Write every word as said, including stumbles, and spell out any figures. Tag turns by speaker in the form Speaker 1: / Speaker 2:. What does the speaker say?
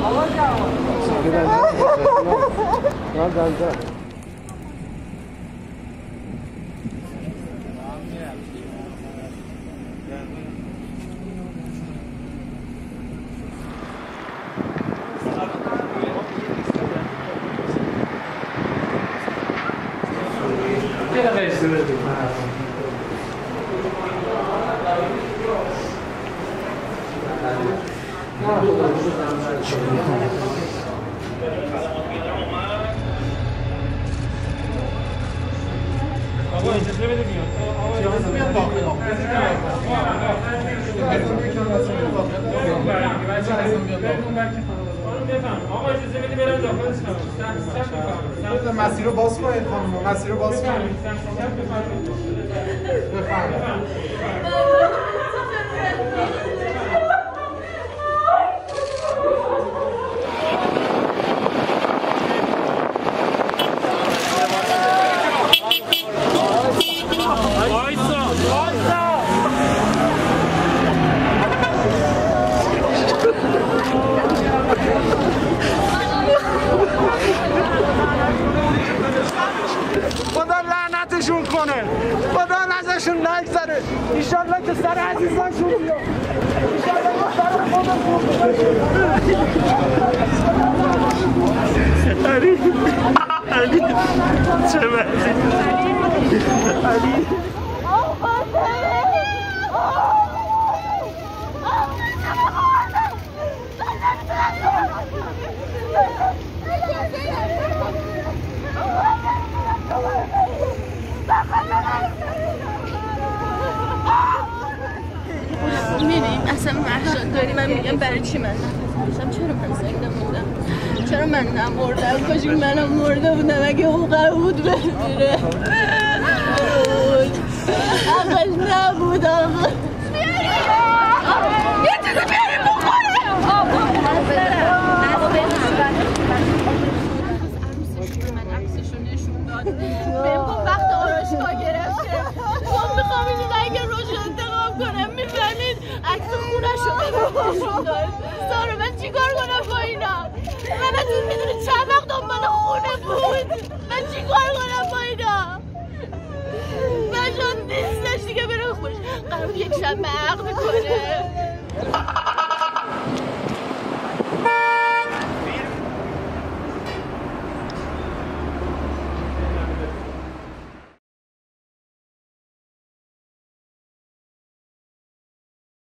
Speaker 1: آقا اجازه بده بیاد. اجازه بیاد داخل. آقا اجازه بده برم داخل شما. مسیر رو باز کنید خانم. مسیر رو باز کنید. بفرمایید.
Speaker 2: خدا لعنتشون کنه، خدا ازشون نگذره، ایشالله که سر عزیزانشون بیاد، ایشالله که سر خودشون علی علی چه وقتی علی
Speaker 3: میریم اصلا محشاد داری من میگم برای چی من نفرستم چرا من زنده موندم چرا من نمردم کاش منم مرده بودم اگه حقوقم بود بمیره حقش نبود آقا یه چیزی بیاریم بخوره عروسش من عکسشو نشون داد بهم گفت وقت آرایشگاه گرفته گفت میخوام این رنگ روش انتخاب کنم میفهمید عکس خونش رو بهم نشون داد سارا من چیکار کنم با اینا من از این میدونی چند وقت دنبال خونه بود من چیکار کنم با اینا من شاید نیستش دیگه بره خوش قرار یک شب عقد کنه